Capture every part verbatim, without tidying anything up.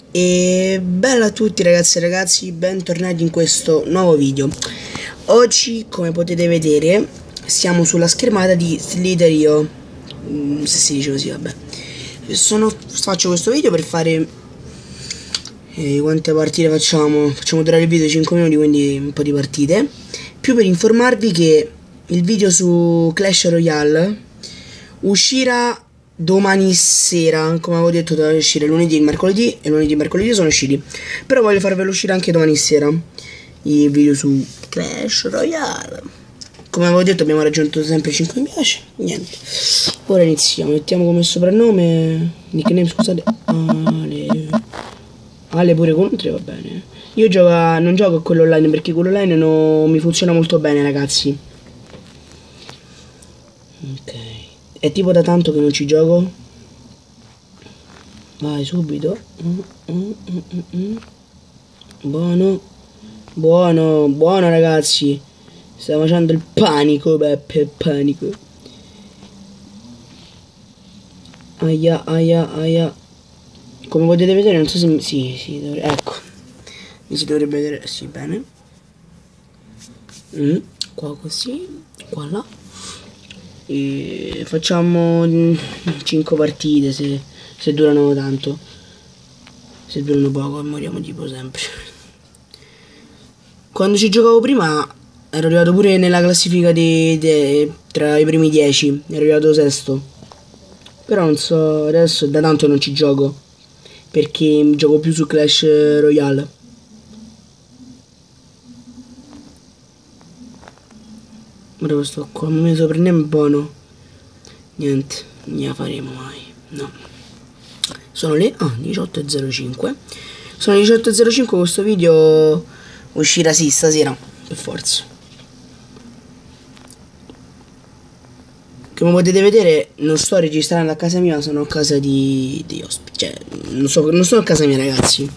E bella a tutti ragazzi e ragazzi, bentornati in questo nuovo video. Oggi, come potete vedere, siamo sulla schermata di Sliderio, mm, se si dice così, vabbè. Sono, faccio questo video per fare eh, quante partite facciamo? Facciamo durare il video cinque minuti, quindi un po' di partite. Più per informarvi che il video su Clash Royale uscirà domani sera. Come avevo detto, doveva uscire lunedì e mercoledì, e lunedì e mercoledì sono usciti, però voglio farvelo uscire anche domani sera il video su Clash Royale. Come avevo detto, abbiamo raggiunto sempre cinque mi piace. Niente, ora iniziamo. Mettiamo come soprannome, nickname, scusate, Ale. Ale pure con tre, va bene. Io gioco a, non gioco a quello online perché quello online non mi funziona molto bene, ragazzi. Ok, è tipo da tanto che non ci gioco. Vai subito. mm, mm, mm, mm, mm. Buono. Buono, buono ragazzi. Sta facendo il panico, Beppe, il panico. Aia, aia, aia. Come potete vedere, non so se mi... Sì, sì, dovre... ecco. Mi si dovrebbe vedere, sì, bene. Mm. Qua così, qua là. E facciamo cinque partite se, se durano tanto. Se durano poco moriamo tipo sempre. Quando ci giocavo prima ero arrivato pure nella classifica di, di, tra i primi dieci. Ero arrivato sesto. Però non so, adesso da tanto non ci gioco, perché gioco più su Clash Royale. Ora questo qua mi sopranniamo buono. Niente, non la faremo mai. No. Sono le ah, diciotto e zero cinque. Sono le diciotto e zero cinque. Questo video uscirà sì stasera, per forza. Come potete vedere, non sto registrando a casa mia, sono a casa di, di ospiti. Cioè, non, so, non sono a casa mia, ragazzi.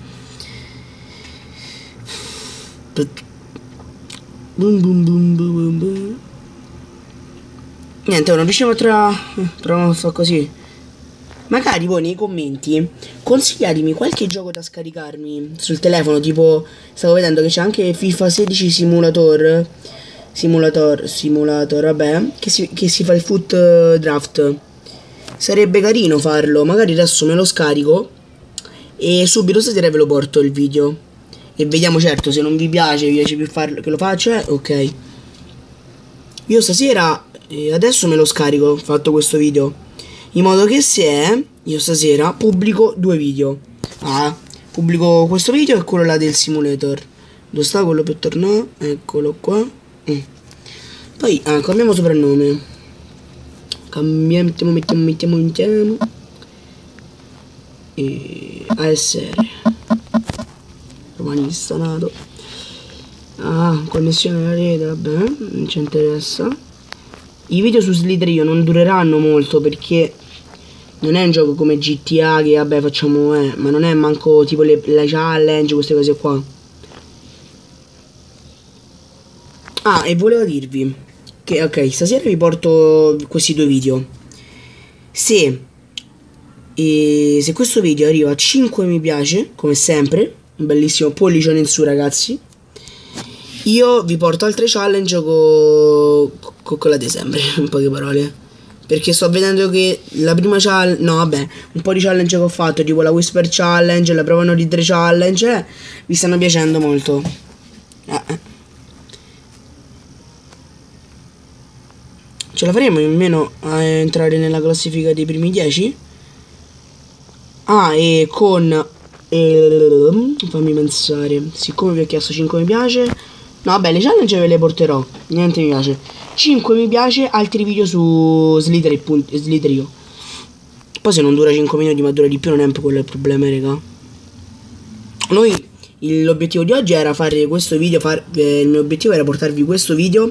Boom boom boom boom boom. Niente, non riusciamo a trovare. Proviamo a fare così. Magari voi nei commenti consigliatemi qualche gioco da scaricarmi sul telefono. Tipo, stavo vedendo che c'è anche FIFA sedici Simulator. Simulator, simulator, vabbè. Che si, che si fa il foot draft. Sarebbe carino farlo. Magari adesso me lo scarico e subito stasera ve lo porto il video. E vediamo, certo, se non vi piace, vi piace più farlo che lo faccio, eh, ok. Io stasera, eh, adesso me lo scarico, fatto questo video, in modo che se io stasera pubblico due video. Ah, pubblico questo video e quello là del simulator. Dove sta quello per tornare? Eccolo qua. mm. Poi, ah, cambiamo soprannome. Cambiamo, mettiamo, mettiamo, mettiamo, mettiamo. E A S R. Romanista nato. Ah, connessione alla rete, vabbè, non ci interessa. I video su Sliderio non dureranno molto perché non è un gioco come G T A che vabbè facciamo, eh, ma non è manco tipo le, le challenge, queste cose qua. Ah, e volevo dirvi che ok, stasera vi porto questi due video. Se, e, se questo video arriva a cinque mi piace, come sempre, un bellissimo pollicione in su ragazzi, io vi porto altre challenge con co quella di sempre, in poche parole. Perché sto vedendo che la prima challenge, no vabbè, un po' di challenge che ho fatto, tipo la Whisper Challenge, la prova di tre challenge, eh, vi stanno piacendo molto. eh, eh. Ce la faremo almeno a entrare nella classifica dei primi dieci? Ah, e con eh, fammi pensare. Siccome vi ho chiesto cinque mi piace, no vabbè, le challenge ve le porterò. Niente mi piace. cinque mi piace, altri video su Sliderio. Poi se non dura cinque minuti ma dura di più non è un po' quello il problema, raga. Noi, l'obiettivo di oggi era fare questo video, far, eh, il mio obiettivo era portarvi questo video,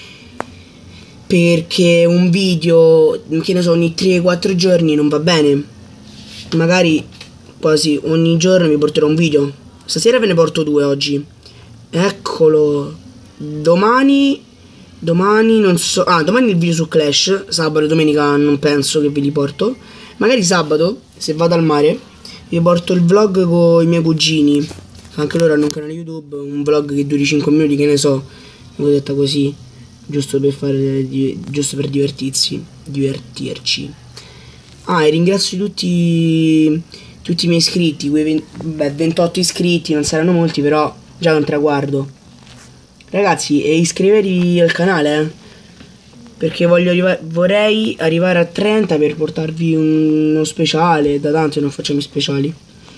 perché un video, che ne so, ogni tre quattro giorni non va bene. Magari quasi ogni giorno vi porterò un video. Stasera ve ne porto due oggi. Eccolo. Domani Domani non so. Ah, domani il video su Clash. Sabato e domenica non penso che ve li porto. Magari sabato, se vado al mare, vi porto il vlog con i miei cugini, anche loro hanno un canale YouTube, un vlog che duri cinque minuti, che ne so, l'ho detta così, giusto per fare, giusto per divertirsi, divertirci. Ah, e ringrazio tutti, tutti i miei iscritti, quei beh, ventotto iscritti, non saranno molti, però già è un traguardo. Ragazzi, e iscrivetevi al canale, eh, perché voglio arriva vorrei arrivare a trenta per portarvi uno speciale. Da tanto non facciamo i speciali.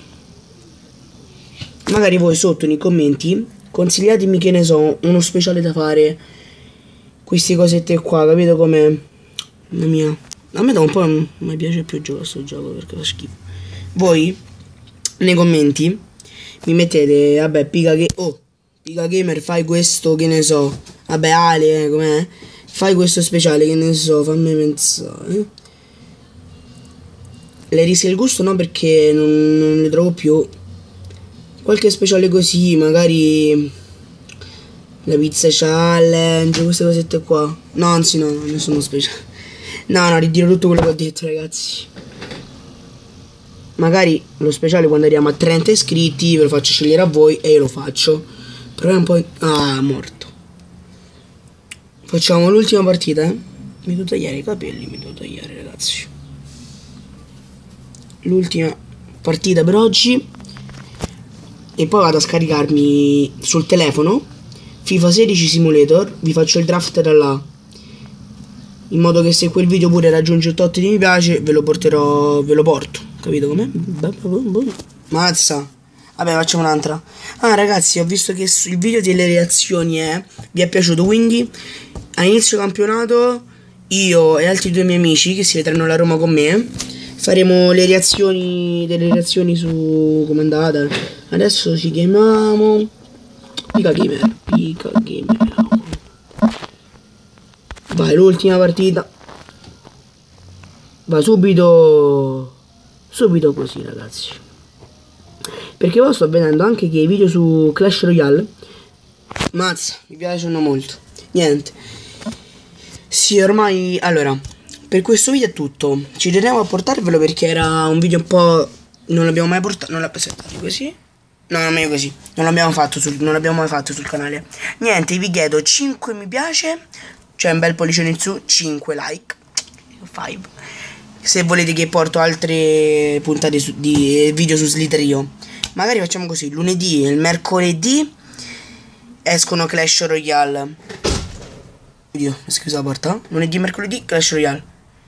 Magari voi sotto nei commenti consigliatemi, che ne so, uno speciale da fare. Queste cosette qua, capito come? Mamma mia, a me da un po' non mi piace più giocare a sto gioco perché fa schifo. Voi nei commenti mi mettete, vabbè, Piga che oh, Piga Gamer, fai questo, che ne so. Vabbè, Ale, eh, com'è? Fai questo speciale, che ne so, fammi pensare. Le rischi il gusto no, perché non, non le trovo più. Qualche speciale così, magari la pizza challenge, queste cosette qua. No, anzi no, non sono speciali. No, no, ritiro tutto quello che ho detto, ragazzi. Magari lo speciale quando arriviamo a trenta iscritti ve lo faccio scegliere a voi e io lo faccio. Però è un po'... Ah, morto. Facciamo l'ultima partita, eh? Mi devo tagliare i capelli, mi devo tagliare, ragazzi. L'ultima partita per oggi. E poi vado a scaricarmi sul telefono FIFA sedici Simulator. Vi faccio il draft da là, in modo che se quel video pure raggiunge il tot di mi piace, ve lo porterò, ve lo porto. Capito com'è? Mazza. Vabbè, facciamo un'altra. Ah, ragazzi, ho visto che il video delle reazioni è, vi è piaciuto, quindi a inizio campionato io e altri due miei amici che si vedranno la Roma con me faremo le reazioni, delle reazioni su come è andata. Adesso ci chiamiamo Piga Gamer. Piga Gamer. Vai, l'ultima partita. Va subito, subito così, ragazzi. Perché poi sto vedendo anche che i video su Clash Royale, mazza, mi piacciono molto. Niente. Sì, ormai, allora, per questo video è tutto. Ci tenevo a portarvelo perché era un video un po'... Non l'abbiamo mai portato, non l'ha presentato così. No, non meglio così. Non l'abbiamo fatto sul, non l'abbiamo mai fatto sul canale. Niente, vi chiedo cinque mi piace, cioè un bel pollicione in su, cinque like, cinque. Se volete che porto altre puntate su, di video su Slither.io. Magari facciamo così, lunedì e il mercoledì escono Clash Royale. Oddio, scusa la porta. Lunedì e mercoledì Clash Royale.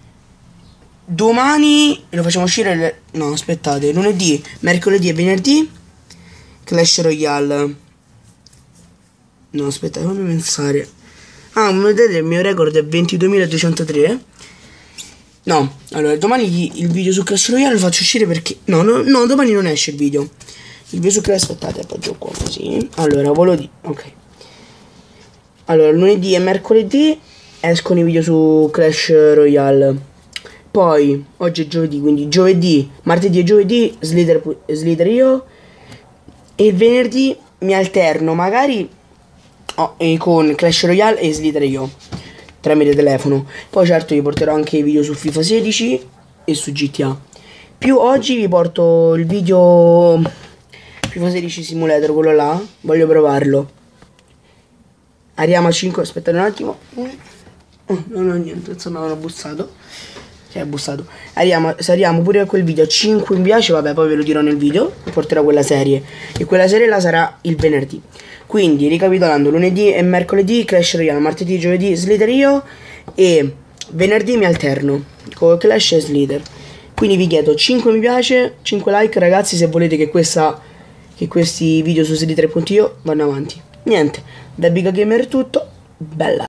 Domani lo facciamo uscire le... No, aspettate, lunedì, mercoledì e venerdì Clash Royale. No, aspettate, fammi pensare. Ah, come vedete il mio record è ventiduemiladuecentotre. No, allora domani il video su Clash Royale lo faccio uscire perché... No, no, no, domani non esce il video. Il video su Clash... Aspettate, appoggio qua così. Allora, volo di... Ok. Allora, lunedì e mercoledì escono i video su Clash Royale. Poi, oggi è giovedì, quindi giovedì, martedì e giovedì Slither, Slither.io. E il venerdì mi alterno magari oh, e con Clash Royale e Slither.io tramite telefono. Poi certo vi porterò anche i video su FIFA sedici e su G T A. Più oggi vi porto il video FIFA sedici Simulator, quello là. Voglio provarlo. Arriviamo a cinque. Aspettate un attimo. Oh, non ho niente, insomma mi hanno bussato. Si è bussato. Arriviamo, se arriviamo pure a quel video a cinque mi piace, vabbè, poi ve lo dirò nel video. Vi porterò quella serie. E quella serie là sarà il venerdì. Quindi, ricapitolando, lunedì e mercoledì Clash Royale, martedì e giovedì Slither.io e venerdì mi alterno con Clash e Slither. Quindi vi chiedo cinque mi piace, cinque like, ragazzi, se volete che questa che questi video su Slither.io vanno avanti. Niente, da Piga Gamer è tutto. Bella.